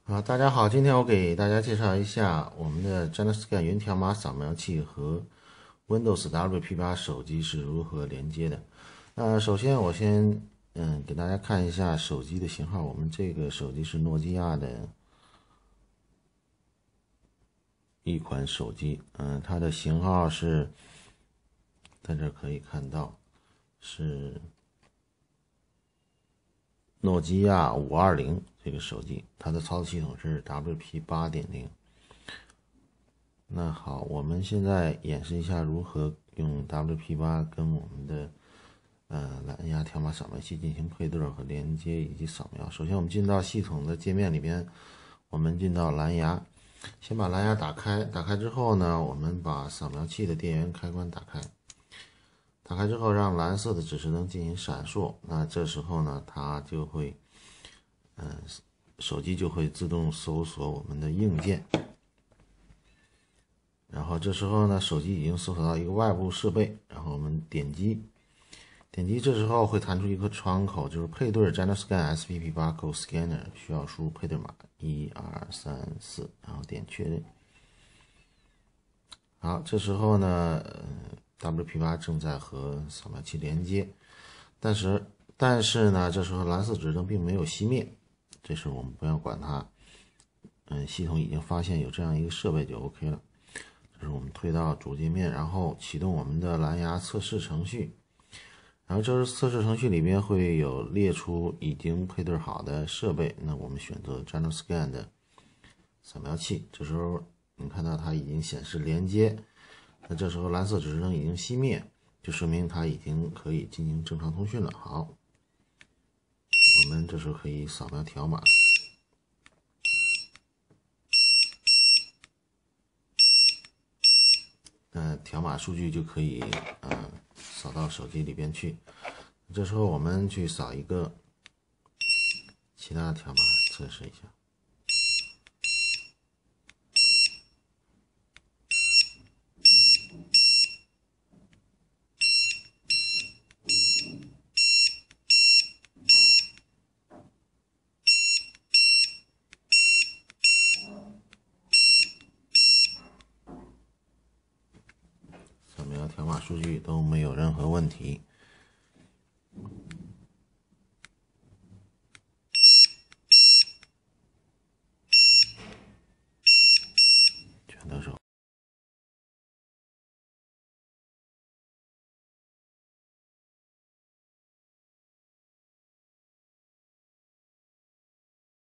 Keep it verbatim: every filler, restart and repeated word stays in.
啊，大家好，今天我给大家介绍一下我们的 JanaScan 云条码扫描器和 Windows W P 八手机是如何连接的。那首先我先嗯给大家看一下手机的型号，我们这个手机是诺基亚的一款手机，嗯，它的型号是在这可以看到是诺基亚五二零这个手机，它的操作系统是 W P 八点零。那好，我们现在演示一下如何用 W P 八跟我们的呃蓝牙条码扫描器进行配对和连接以及扫描。首先我们进到系统的界面里边，我们进到蓝牙，先把蓝牙打开，打开之后呢，我们把扫描器的电源开关打开，打开之后让蓝色的指示灯进行闪烁，那这时候呢，它就会嗯、呃、手机就会自动搜索我们的硬件。然后这时候呢，手机已经搜索到一个外部设备，然后我们点击，点击这时候会弹出一个窗口，就是配对 JanaScan S P P Barcode Scanner， 需要输入配对码一二三四，然后点确认。好，这时候呢，呃、W P 八正在和扫描器连接，但是但是呢，这时候蓝色指示灯并没有熄灭，这时候我们不要管它，嗯，系统已经发现有这样一个设备就 OK 了。这是我们推到主界面，然后启动我们的蓝牙测试程序。然后这测试程序里边会有列出已经配对好的设备，那我们选择 JanaScan 的扫描器。这时候你看到它已经显示连接，那这时候蓝色指示灯已经熄灭，就说明它已经可以进行正常通讯了。好，我们这时候可以扫描条码。呃，条码数据就可以呃扫到手机里边去。这时候我们去扫一个其他的条码测试一下。扫描条码数据都没有任何问题。全都是